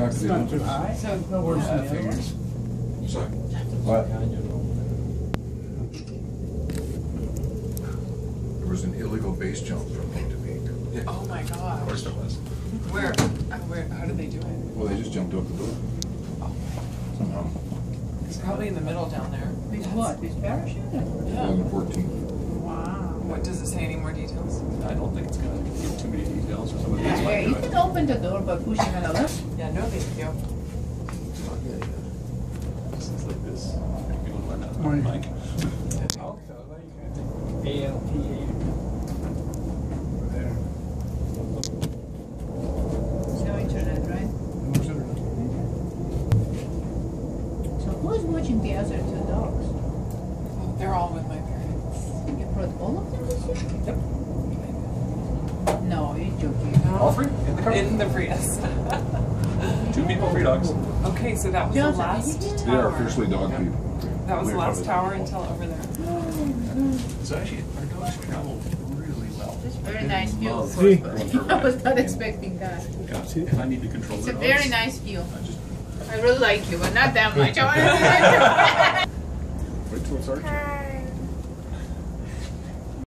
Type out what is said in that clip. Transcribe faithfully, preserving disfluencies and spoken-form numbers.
talk to It's the not too others. high. So, No worse than yeah. the other one. Sorry. What? There was an illegal base jump from eight to eight. Yeah. Oh my Of gosh. course there was. Where, uh, where, how did they do it? Well, they just jumped up the door. Somehow. It's probably in the middle down there. With what? With parachute? Yeah. eleven fourteen. Wow. What, does it say any more details? I don't think it's gonna give too many details or something. Yeah, yeah, you can open the door by pushing another. Yeah, no thank you. This is like this. You want to find out Morning. Mike? A L P A. Over there. No internet, right? No sugar. So who's watching the other two dogs? Oh, they're all with my parents. You brought all of them with you? Yep. No, you're joking. All three in the car. In the Prius. Two people, three dogs. Okay, so that was the Joseph, last did you They are tower. officially dog people. That was the We're last probably- tower until over there. So actually, our dogs travel really well. It's very nice view. Love See? going for a I was ride. not expecting that. Yeah, if I need to control It's the a dogs, very nice view. I just I really like you, but not that much. I want to Wait till it's our turn.